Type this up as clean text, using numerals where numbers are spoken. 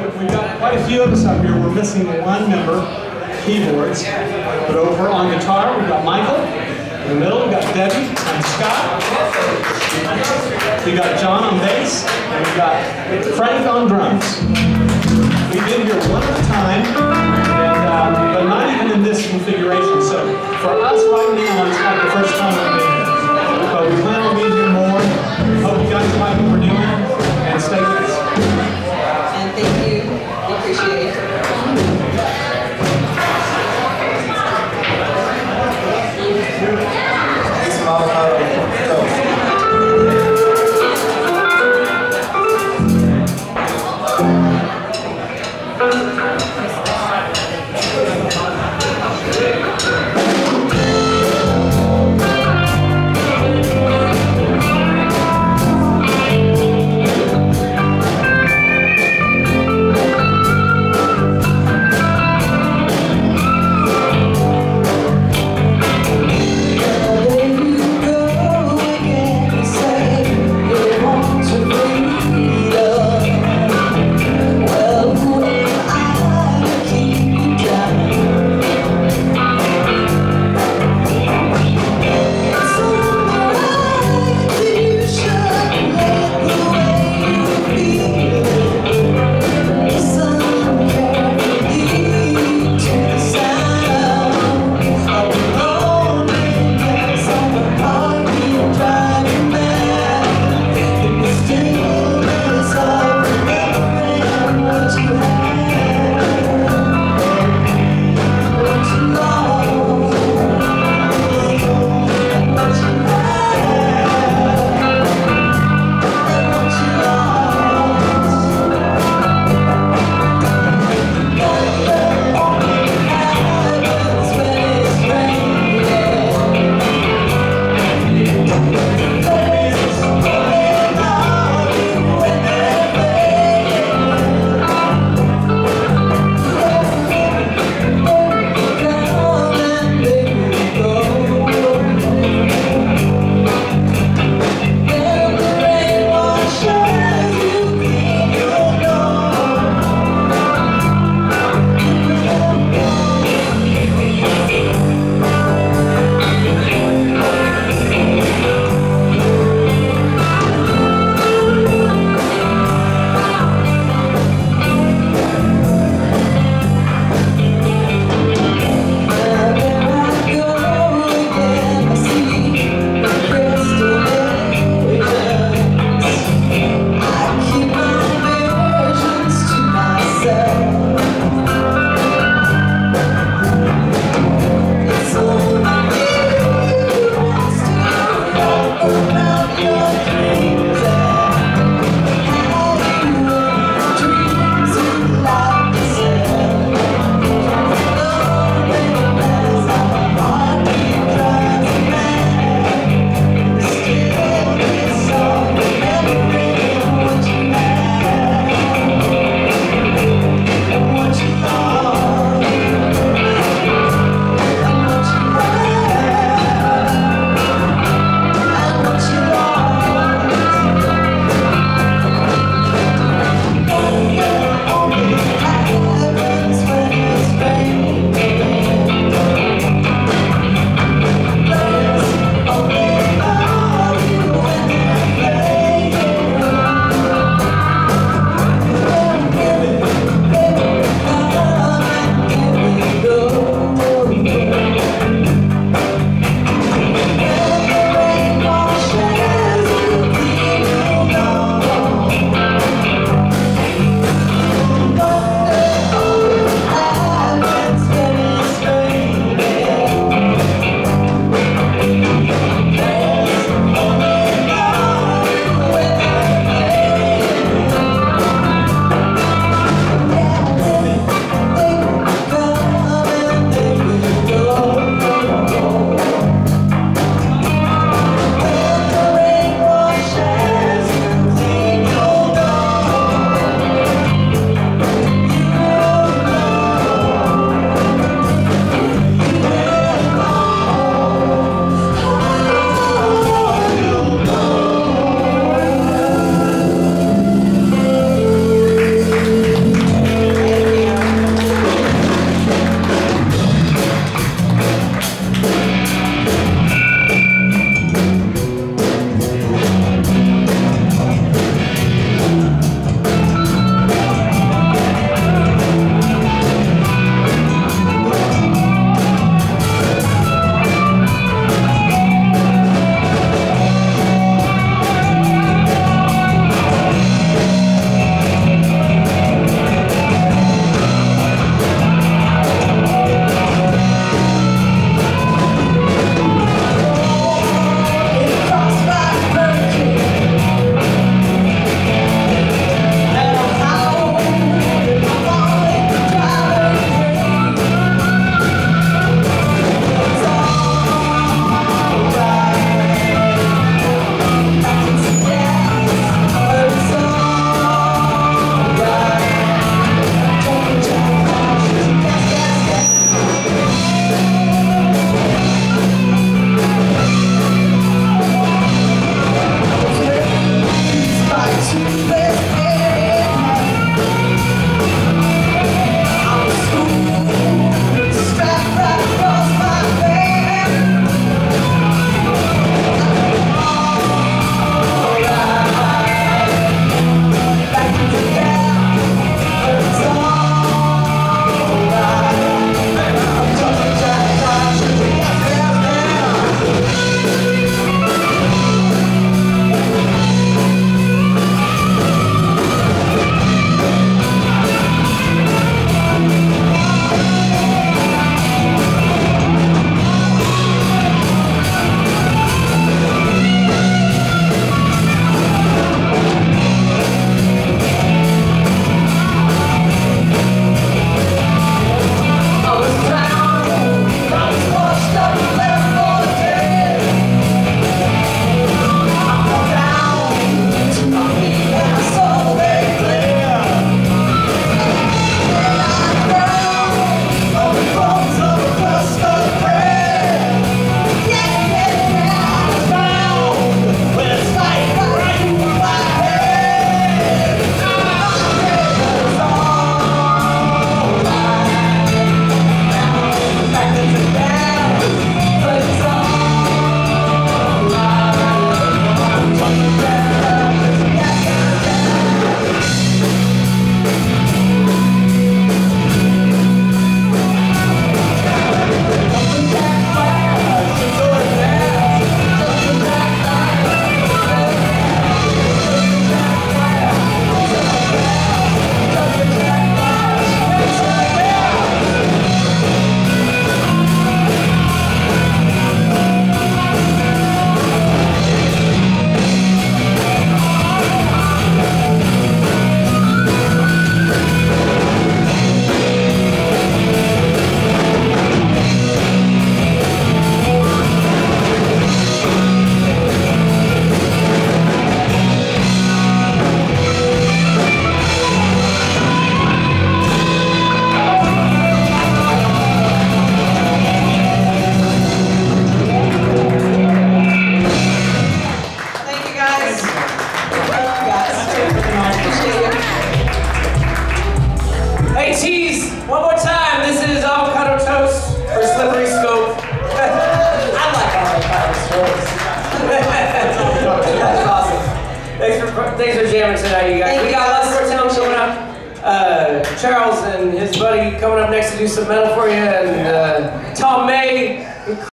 we've got quite a few of us up here. We're missing one member, keyboards. But over on guitar, we've got Michael. In the middle, we've got Debbie and Scott. We've got John on bass, and we've got Frank on drums. We've been here one at a time, and, but not even in this configuration. So for us right now, it's like the first time we've been here. But we plan on being here more. Hope you guys like what we're doing, and stay with us. And thank you. We appreciate it. Well, when I Thanks for jamming tonight, you guys. We got lots more talent coming up. Charles and his buddy coming up next to do some metal for you, and